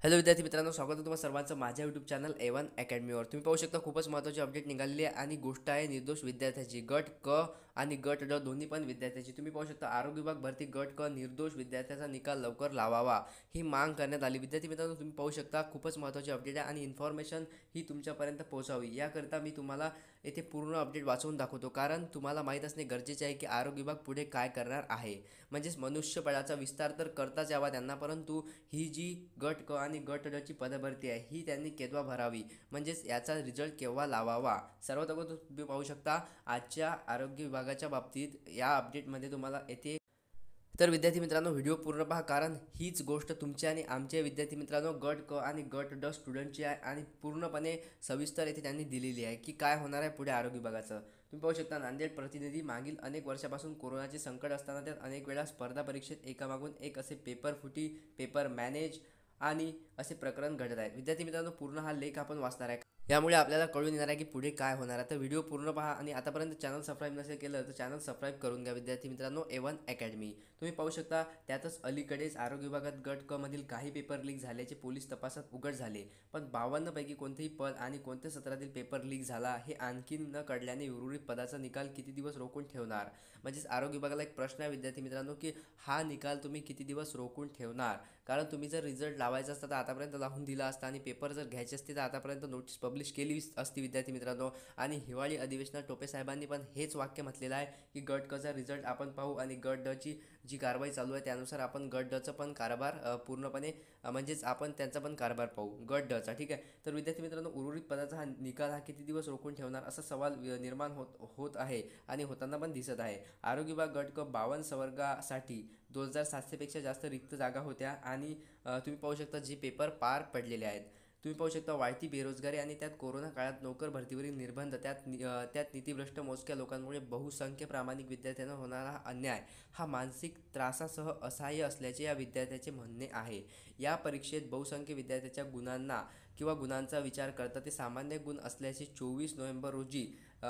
Hello विद्यार्थी मित्रांनो, स्वागत आहे तुम्हा सर्वांचं माझ्या यूट्यूब चॅनल A1 अकॅडमीवर। तुम्ही पाहू शकता खूपच महत्त्वाची अपडेट निघालेली आहे आणि गोष्ट आहे निर्दोष विद्यार्थ्याची। गट क आणि गट ड दोन्ही पण विद्यार्थ्याची। तुम्ही पाहू शकता आरोग्य विभाग भरती गट क निर्दोष विद्यार्थ्याचा निकाल लवकर लावावा ही मांग करण्यात आली। विद्यार्थी मित्रांनो, तुम्ही पाहू शकता खूपच महत्त्वाची अपडेट आहे आणि इन्फॉर्मेशन ही तुमच्यापर्यंत पोहोचावी याकरिता मी तुम्हाला येथे पूर्ण अपडेट वाचवून दाखवतो, कारण तुम्हाला माहीत असणे गरजेचे आहे की आरोग्य विभाग पुढे काय करणार आहे। म्हणजेच मनुष्यबळाचा विस्तार तर करताच यावा त्यांना, परंतु ही जी गट क आणि गट ड ची पदभरती आहे ही त्यांनी केव्हा भरावी, म्हणजेच याचा रिझल्ट केव्हा लावावा। सर्वात अगोदर तुम्ही पाहू शकता आजच्या आरोग्य विभागाच्या बाबतीत या अपडेटमध्ये तुम्हाला येथे। तर विद्यार्थी मित्रांनो, व्हिडिओ पूर्ण पहा, कारण हीच गोष्ट तुमच्या आणि आमच्या विद्यार्थी मित्रांनो गट क आणि गट ड स्टुडंटची आहे आणि पूर्णपणे सविस्तर येथे त्यांनी दिलेली आहे की काय होणार आहे पुढे आरोग्य विभागाचं। तुम्ही पाहू शकता नांदेड प्रतिनिधी, मागील अनेक वर्षापासून कोरोनाचे संकट असताना त्यात अनेक वेळा स्पर्धा परीक्षेत एकामागून एक असे पेपर फुटी, पेपर मॅनेज आणि असे प्रकरण घडत आहे। विद्यार्थी मित्रांनो, पूर्ण हा लेख आपण वाचणार आहे, यामुळे आपल्याला कळून येणार आहे की पुढे काय होणार आहे। तर व्हिडिओ पूर्ण पहा आणि आतापर्यंत चॅनल सबस्क्राईब नसेल केलं तर चॅनल सबस्क्राईब करून घ्या विद्यार्थी मित्रांनो A1 अकॅडमी। तुम्ही पाहू शकता त्यातच अलीकडेच आरोग्य विभागात गट क मधील काही पेपर लीक झाल्याचे पोलीस तपासात उघड झाले, पण 52 पैकी कोणतेही पद आणि कोणत्या सत्रातील पेपर लीक झाला हे आणखी न कळल्याने उर्वरित पदाचा निकाल किती दिवस रोखून ठेवणार। म्हणजेच आरोग्य विभागाला एक प्रश्न आहे विद्यार्थी मित्रांनो की हा निकाल तुम्ही किती दिवस रोखून ठेवणार, कारण तुम्ही जर रिझल्ट लावायचा असता तर आतापर्यंत लावून दिला असता आणि पेपर जर घ्यायचे असते तर आतापर्यंत नोटीस पब्लिश केली असती विद्यार्थी मित्रांनो। आणि हिवाळी अधिवेशनात टोपे साहेबांनी पण हेच वाक्य म्हटलेलं आहे की गट कचा रिझल्ट आपण पाहू आणि गट ड ची जी कारवाई चालू आहे त्यानुसार आपण गट ड चा पण कारभार पूर्णपणे म्हणजेच आपण त्यांचा पण कारभार पाहू गट ड चा। ठीक आहे, तर विद्यार्थी मित्रांनो, उर्वरित पदाचा हा निकाल हा किती दिवस रोखून ठेवणार असा सवाल निर्माण होत आहे आणि होताना पण दिसत आहे। आरोग्य विभाग गट क 52 संवर्गासाठी 2700 पेक्षा जास्त रिक्त जागा होत्या आणि तुम्ही पाहू शकता जे पेपर पार पडलेले आहेत। तुम्ही पाहू शकता वाढती बेरोजगारी आणि त्यात कोरोना काळात नोकर भरतीवरील निर्बंध, त्यात नीतिभ्रष्ट मोजक्या लोकांमुळे बहुसंख्य प्रामाणिक विद्यार्थ्यांना होणारा अन्याय हा मानसिक त्रासासह असहाय्य असल्याचे या विद्यार्थ्याचे म्हणणे आहे। या परीक्षेत बहुसंख्य विद्यार्थ्याच्या गुणांना किंवा गुणांचा विचार करता ते सामान्य गुण असल्याचे 24 नोव्हेंबर रोजी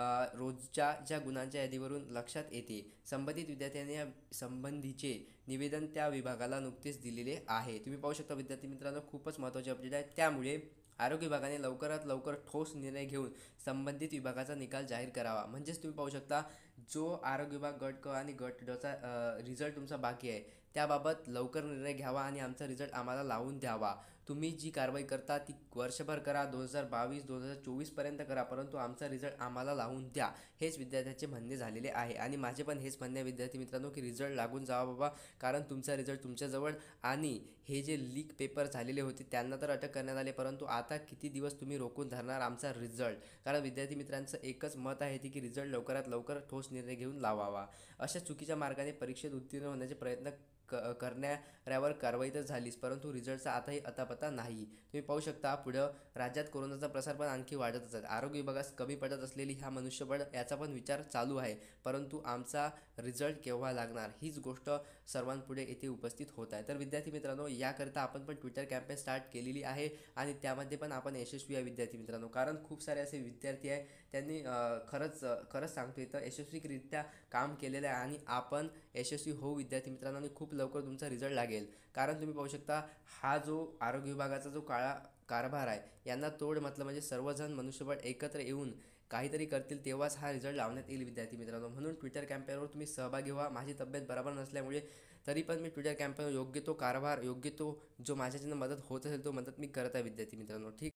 रोजच्या ज्या गुणांच्या यादीवरून लक्षात येते। संबंधित विद्यार्थ्यांनी या संबंधीचे निवेदन त्या विभागाला नुकतेच दिलेले आहे। तुम्ही पाहू शकता विद्यार्थी मित्रांनो, खूपच महत्त्वाची अपडेट आहे, त्यामुळे आरोग्य विभागाने लवकरात लवकर ठोस निर्णय घेऊन संबंधित विभागाचा निकाल जाहीर करावा। म्हणजेच तुम्ही पाहू शकता जो आरोग्य विभाग गट क आणि गट ड चा रिझल्ट तुमचा बाकी आहे त्याबाबत लवकर निर्णय घ्यावा आणि आमचा रिझल्ट आम्हाला लावून द्यावा। तुम्ही जी कारवाई करता ती वर्षभर करा, 2022-2024 पर्यंत करा, परंतु आमचा रिझल्ट आम्हाला लावून द्या, हेच विद्यार्थ्याचे म्हणणे झालेले आहे। आणि माझे पण हेच म्हणणे आहे विद्यार्थी मित्रांनो की रिझल्ट लागून जावा बाबा, कारण तुमचा रिझल्ट तुमच्याजवळ आणि हे जे लीक पेपर झालेले होते त्यांना तर अटक करण्यात आले, परंतु आता किती दिवस तुम्ही रोखून धरणार आमचा रिझल्ट, कारण विद्यार्थी मित्रांचं एकच मत आहे की रिझल्ट लवकरात लवकर ठोस निर्णय घेऊन लावावा। अशा चुकीच्या मार्गाने परीक्षेत उत्तीर्ण होण्याचे प्रयत्न करणाऱ्यावर कारवाई तर झालीच, परंतु रिझल्टचा आताही अतापता नाही। तुम्ही पाहू शकता पुढं राज्यात कोरोनाचा प्रसार पण आणखी वाढतच आहे। आरोग्य विभागास कमी पडत असलेली हा मनुष्यबळ याचा पण विचार चालू आहे, परंतु आमचा रिझल्ट केव्हा लागणार हीच गोष्ट सर्वांपुढे येथे उपस्थित होत आहे। तर विद्यार्थी मित्रांनो, याकरिता आपण पण ट्विटर कॅम्पेन स्टार्ट केलेली आहे आणि त्यामध्ये पण आपण यशस्वी आहे विद्यार्थी मित्रांनो, कारण खूप सारे असे विद्यार्थी आहे त्यांनी खरंच सांगतो इथं यशस्वीरित्या काम केलेलं आहे आणि आपण यशस्वी होऊ विद्यार्थी मित्रांनो आणि खूप लवकर तुमचा रिझल्ट लागेल। कारण तुम्ही पाहू शकता हा जो आरोग्य विभागाचा जो काळा कारभार आहे यांना तोड म्हटलं म्हणजे सर्वजण मनुष्यबळ एकत्र येऊन काहीतरी करतील तेव्हाच हा रिझल्ट लावण्यात येईल विद्यार्थी मित्रांनो। म्हणून ट्विटर कॅम्पेनवर तुम्ही सहभागी व्हा। माझी तब्येत बरोबर नसल्यामुळे तरी पण मी ट्विटर कॅम्पेन योग्य तो कारभार, योग्य तो जो माझ्याच्यानं मदत होत असेल तो मदत मी करत आहे विद्यार्थी मित्रांनो। ठीक